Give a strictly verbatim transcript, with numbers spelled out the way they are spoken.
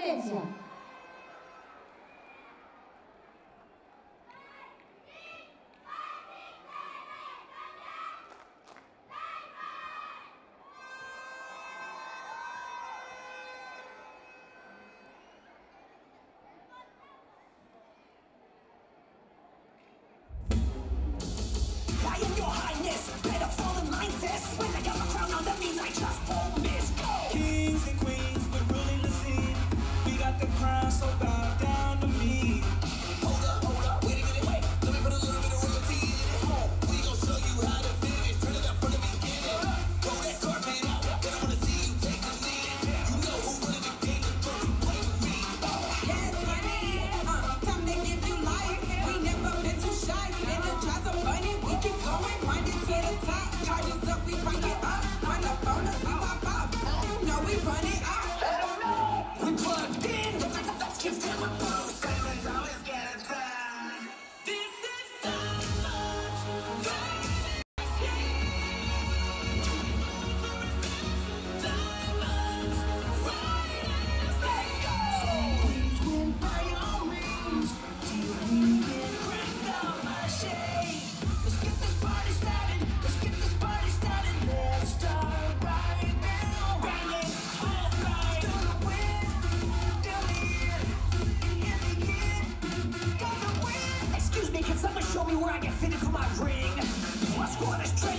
Valencia. I am your highness, better fall in line, sis. When I got my crown on, that means I just won't miss. Go! Kings and queens, we're ruling the scene. We got the crown, so bow down to me. Hold up, hold up, wait a minute, wait. Let me put a little bit of royalty in it. Oh, we gon' show you how to finish. Turn it up from the beginning. Roll that carpet out, then I wanna see you take a lead. You know who running the game, don't you play with me. Yes, money, uh, time to give you life. We never been too shy. In the jaws of money, we keep going, wind it to the top. Charges up, we crank it up. Run up on us, we pop up. You know we run it up. Let 'em know we plugged in. Let's give them a boost. Diamonds always get it done. This is diamonds. Diamonds, right as they go. So please win by all means. Till we get cracked up my shade. Let's get this party started. Let's get this party started. Let's start right now. Bang it, all right. Gonna win, till the end. In the end, gonna win. Excuse me, can someone show me where I get fitted for my ring? My squad is trained.